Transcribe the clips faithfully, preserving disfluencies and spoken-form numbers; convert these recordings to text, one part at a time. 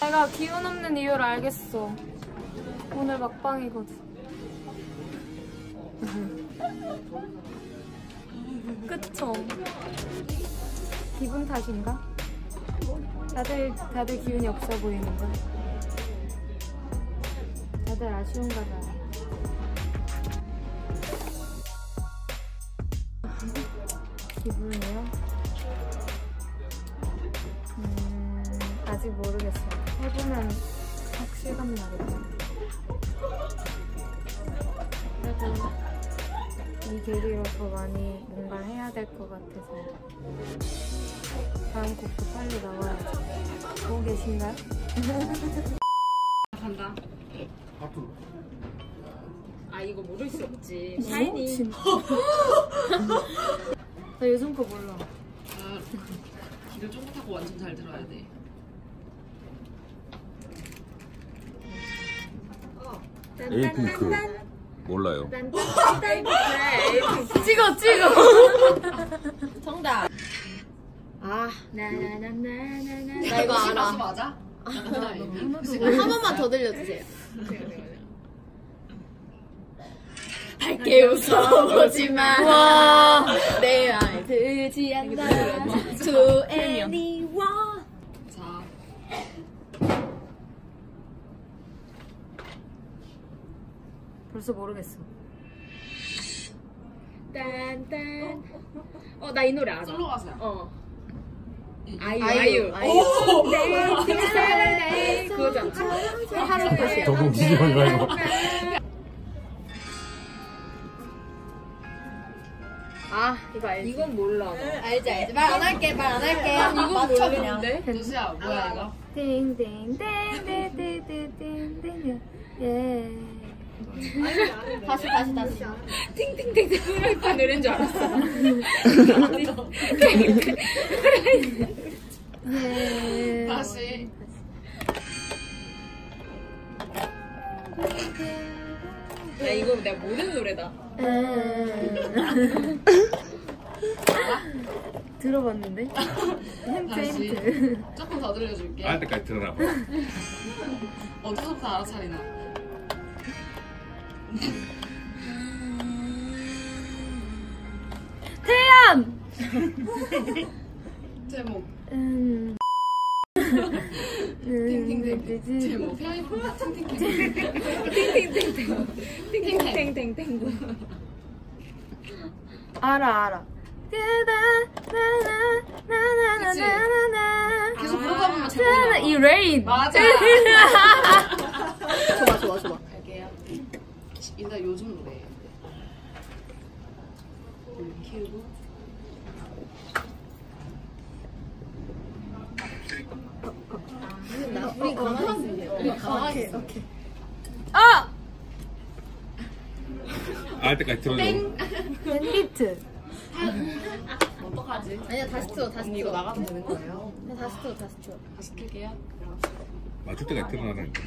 내가 기운 없는 이유를 알겠어. 오늘 막방이거든. 그쵸? 기분 탓인가? 다들 다들 기운이 없어 보이는 거. 다들 아쉬운가 봐. 기분이요? 음, 아직 모르겠어요. 해보면 확실감 나겠다. 그래도 이 계기로 더 많이 뭔가 해야 될 것 같아서 다음 곡도 빨리 나와야죠. 보고 계신가요? 간다. 앞으로. 아 이거 모를 수 없지. 샤이니. 나 요즘 거 몰라. 아, 귀를 쫑긋하고 완전 잘 들어야 돼. 에이핑크 몰라요. 찍어 찍어. 정답. 아 나나나나나나. 나 이거 알아. 맞아? 한 번만 더 들려주세요. 밝게 웃어보지만 와. 내 말 듣지 않나. To anyone. 자 벌써 모르겠어. 딴딴. 어, 나 이 노래 알아. 솔로 가수야. 어. 아이유 아이유. 아이유. 오! 네, 그거잖아. 하루 끝이야. 저도 지지만 가요. 아, 이거 알지? 이건 몰라. 알지, 알지. 말 안 할게, 말 안 할게. 이건 맞춰, 모르는데? 도시야 뭐야 이거? 띵띵띵띵띵띵띵. 예. 다시, 다시, 다시. 팅팅팅팅 프라이팬 노래인 줄 알았어. 예. 다시. 야 이거 내가 모르는 노래다. 들어봤는데? 힌트 다시. 힌트. 조금 더 들려줄게. 알 때까지 들어놔봐. 어디서부터 알아차리나? 태연! 제목. 음. 팅팅팅. 제목. 태연이보다 팅팅팅. 팅팅팅팅. 팅팅팅팅. 알아 알아. 계속 부르다 보면 제목이 나와. 이 레인. 맞아. 좋아, 좋아, 좋아. 갈게요. 일단 요즘 노래. 볼륨 키우고. 나, 우리 가만히 있어. 우리 가만히 있어. 아! 알 때까지 들어줘. 밴디트. 어떡하지? 아니야, 다시 틀어, 다시 언니 이거 틀어. 나가도 되는 거예요? 나 다시 틀어, 다시 틀어. 다시 킬게요. 맞출 때까지 들어놔라니까.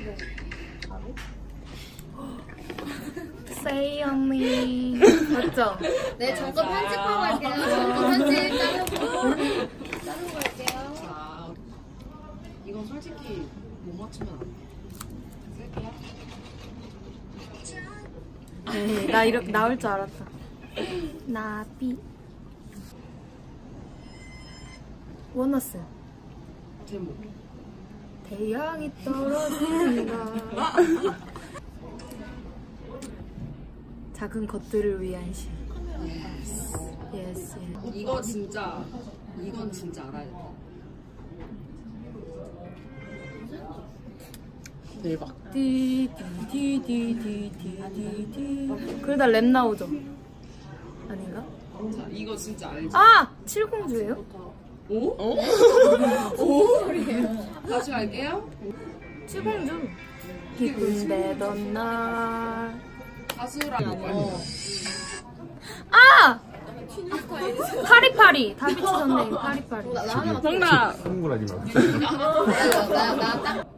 Say on me. 맞죠? 네, 잠깐 편집하고 갈게요. 잠깐 편집 자르고. 자르고 갈게요. 자, 이건 솔직히 못 맞추면 안 돼. 쓸게요. 네, 나 이렇게 나올 줄 알았다. 나비. 원어스. 제목. 태양이 떨어진다. 작은 것들을 위한 시. 예스. 예스. 이거 진짜, 이건 진짜 알아야 돼. 대박. 디디디디디디디. 그러다 랩 나오죠? 아닌가? 자, 이거 진짜 알지? 아! 칠공주예요? 오? 어? 오? 다시 갈게요. 칠공주. 기분 내던 날. 가수랑 어. 아! 파리파리. 다비치 선생님 파리파리. 나, 나 하나만 정답. 흥분하지 마. 나, 나 딱.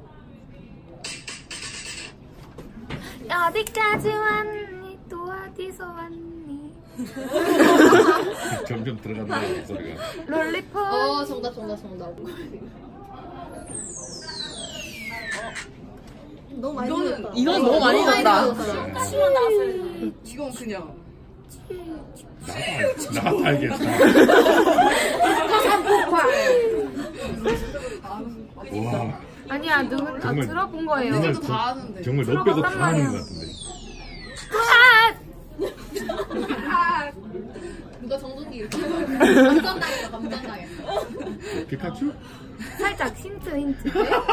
어디까지 왔니? 또 어디서 왔니? 점점 들어간다 소리가. 롤리폴. 어, 정답, 정답, 정답. 너무 많이 이거는 들었다. 이건 너무 많이 줬다. 이건 그냥 나도 알겠다. 와, 아니야, 누군 아, 정말- 들어본 거예요. 정말 다 아는데. 정말 너 빼고 다 들어봤단 하는 말이야. 것 같은데. 누가 정전기 이렇게 감전당했어 감전당했어. 피카츄? 살짝 힌트 힌트.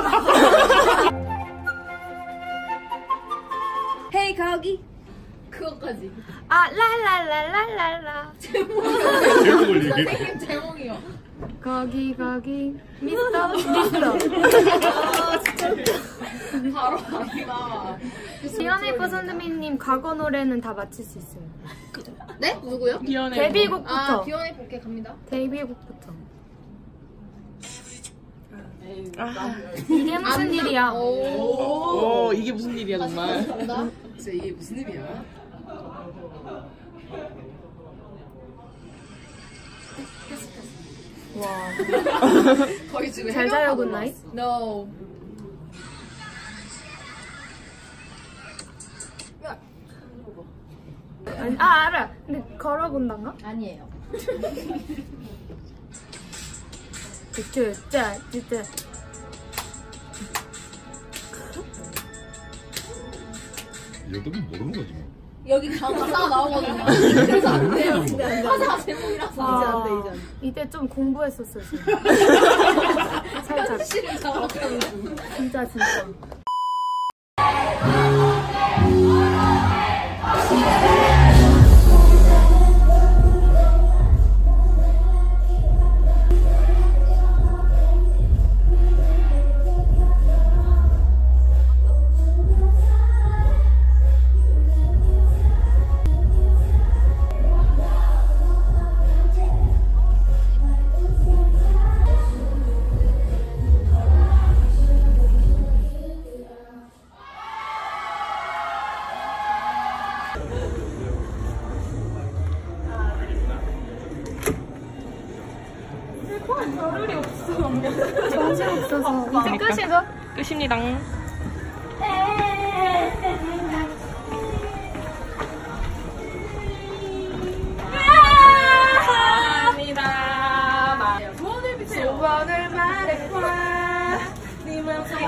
헤이 거기 그거까지 아 랄랄랄랄랄라. 제목을 얘기해. 선생님 제목이요. 거기 거기 미스터 미스터. 바로 아니다. 비어네이퍼 선배님 과거 노래는 다 맞힐 수 있어요. 네? 누구요? 비연의 데뷔곡부터. 아 비원의 복귀 갑니다. 데뷔곡부터. 아, 이게 무슨 일이야? 오, 이게 무슨 일이야 정말. 간다. 진짜 이게 무슨 일이야? 와. 거의 지금 잘 자요 굿나잇. No. 아니, 아 알아. 근데 걸어본단가? 아니에요. 쯔쯔 쯔쯔. 이 정도면 모르는 거지 뭐. 여기 가사가 나오거든요. 그래서 안 돼요. 가사 제목이라서 와, 이제 안 돼, 이제 안 돼. 이때 좀 공부했었어 지금. 살짝. 실은 작업하는 중. 진짜 진짜. 겨를이 없어. 정신 없어서. 이제 끝이죠? 끝입니다. 소원을 말해봐. 네 맘속에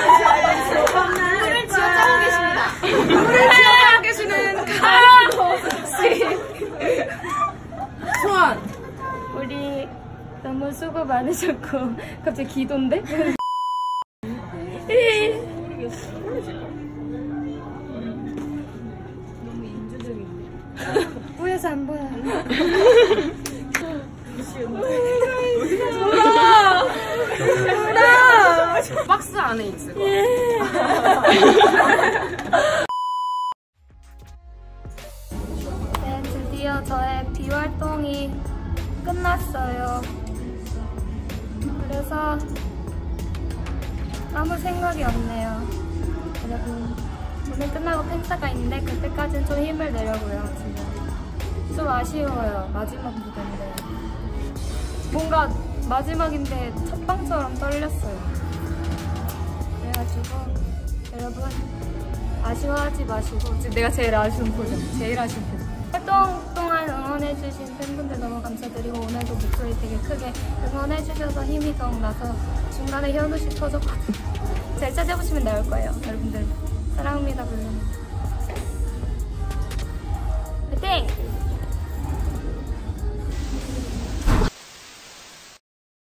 노래를 지어짜고 계십니다. 노래를 지어짜고 계시는 가로씨. 소원. 우리 너무 수고 많으셨고 갑자기 기도인데? 너무 인주적인데. 보여서 안 보여. 박스 안에 있을 거야. 네, 드디어 저의 비활동이 끝났어요. 그래서 아무 생각이 없네요. 여러분, 오늘 끝나고 팬사가 있는데 그때까지는 좀 힘을 내려고요. 지금 좀 아쉬워요. 마지막 무대인데 뭔가 마지막인데 첫방처럼 떨렸어요. 그래가지고 여러분 아쉬워하지 마시고, 지금 내가 제일 아쉬운 표정, 제일 아쉬운 표정. 활동 동안 응원해주신 팬분들 너무 감사드리고, 오늘도 목소리 되게 크게 응원해주셔서 힘이 더욱 나서 중간에 현우씨 터졌거든요. 잘 찾아보시면 나올 거예요. 여러분들 사랑합니다. 물론